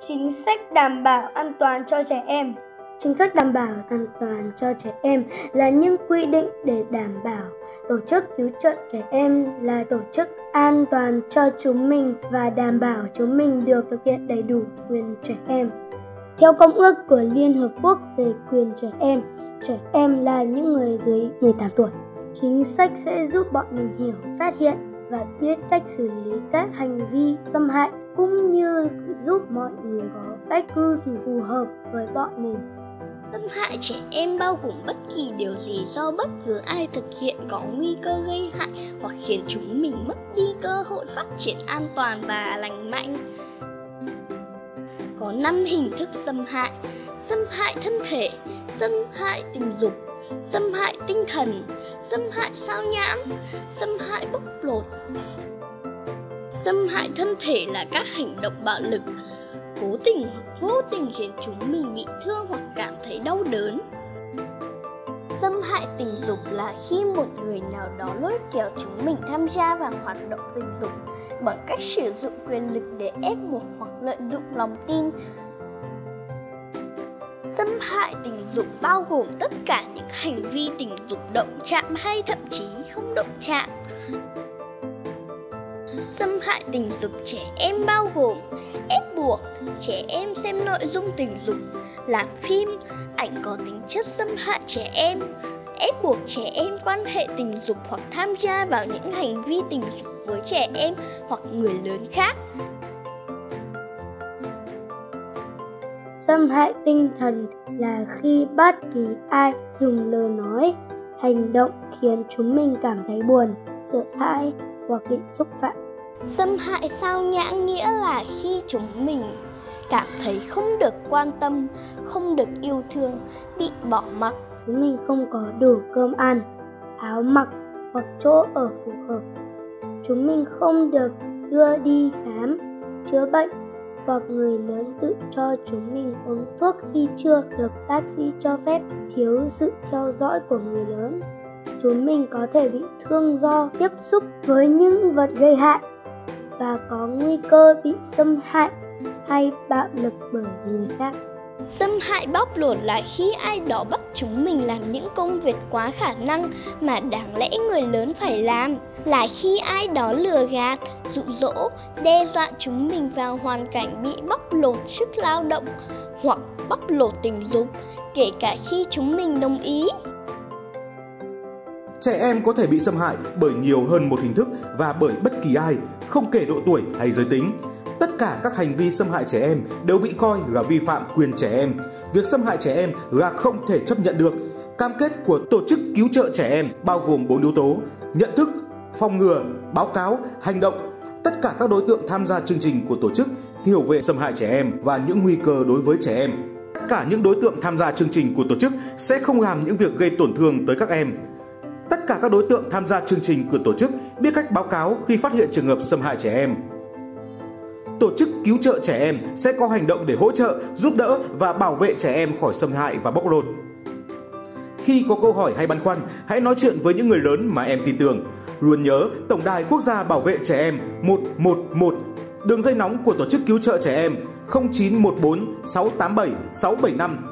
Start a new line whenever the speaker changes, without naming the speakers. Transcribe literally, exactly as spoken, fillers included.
Chính sách đảm bảo an toàn cho trẻ em. Chính sách đảm bảo an toàn cho trẻ em là những quy định để đảm bảo tổ chức cứu trợ trẻ em là tổ chức an toàn cho chúng mình và đảm bảo chúng mình được thực hiện đầy đủ quyền trẻ em. Theo Công ước của Liên Hợp Quốc về quyền trẻ em, trẻ em là những người dưới mười tám tuổi. Chính sách sẽ giúp bọn mình hiểu, phát hiện và biết cách xử lý các hành vi xâm hại, cũng như giúp mọi người có cách cư xử phù hợp với bọn mình.
Xâm hại trẻ em bao gồm bất kỳ điều gì do bất cứ ai thực hiện có nguy cơ gây hại hoặc khiến chúng mình mất đi cơ hội phát triển an toàn và lành mạnh. Có năm hình thức xâm hại: xâm hại thân thể, xâm hại tình dục, xâm hại tinh thần, xâm hại sao nhãng, xâm hại bóc lột. Xâm hại thân thể là các hành động bạo lực, cố tình hoặc vô tình khiến chúng mình bị thương hoặc cảm thấy đau đớn. Xâm hại tình dục là khi một người nào đó lôi kéo chúng mình tham gia vào hoạt động tình dục bằng cách sử dụng quyền lực để ép buộc hoặc lợi dụng lòng tin. Xâm hại tình dục bao gồm tất cả những hành vi tình dục động chạm hay thậm chí không động chạm. Xâm hại tình dục trẻ em bao gồm ép buộc trẻ em xem nội dung tình dục, làm phim, ảnh có tính chất xâm hại trẻ em, ép buộc trẻ em quan hệ tình dục hoặc tham gia vào những hành vi tình dục với trẻ em hoặc người lớn khác.
Xâm hại tinh thần là khi bất kỳ ai dùng lời nói, hành động khiến chúng mình cảm thấy buồn, sợ hãi hoặc bị xúc phạm.
Xâm hại sao nhãng nghĩa là khi chúng mình cảm thấy không được quan tâm, không được yêu thương, bị bỏ mặc.
Chúng mình không có đủ cơm ăn, áo mặc hoặc chỗ ở phù hợp. Chúng mình không được đưa đi khám, chữa bệnh, hoặc người lớn tự cho chúng mình uống thuốc khi chưa được bác sĩ cho phép, thiếu sự theo dõi của người lớn. Chúng mình có thể bị thương do tiếp xúc với những vật gây hại và có nguy cơ bị xâm hại hay bạo lực bởi người khác.
Xâm hại bóc lột là khi ai đó bắt chúng mình làm những công việc quá khả năng mà đáng lẽ người lớn phải làm, là khi ai đó lừa gạt, dụ dỗ, đe dọa chúng mình vào hoàn cảnh bị bóc lột sức lao động hoặc bóc lột tình dục, kể cả khi chúng mình đồng ý.
Trẻ em có thể bị xâm hại bởi nhiều hơn một hình thức và bởi bất kỳ ai, không kể độ tuổi hay giới tính. Tất cả các hành vi xâm hại trẻ em đều bị coi là vi phạm quyền trẻ em. Việc xâm hại trẻ em là không thể chấp nhận được. Cam kết của tổ chức cứu trợ trẻ em bao gồm bốn yếu tố: nhận thức, phòng ngừa, báo cáo, hành động. Tất cả các đối tượng tham gia chương trình của tổ chức hiểu về xâm hại trẻ em và những nguy cơ đối với trẻ em. Tất cả những đối tượng tham gia chương trình của tổ chức sẽ không làm những việc gây tổn thương tới các em. Tất cả các đối tượng tham gia chương trình của tổ chức biết cách báo cáo khi phát hiện trường hợp xâm hại trẻ em. Tổ chức cứu trợ trẻ em sẽ có hành động để hỗ trợ, giúp đỡ và bảo vệ trẻ em khỏi xâm hại và bóc lột. Khi có câu hỏi hay băn khoăn, hãy nói chuyện với những người lớn mà em tin tưởng. Luôn nhớ Tổng đài Quốc gia Bảo vệ Trẻ Em một một một, đường dây nóng của Tổ chức Cứu trợ Trẻ Em không chín một bốn sáu tám bảy sáu bảy năm.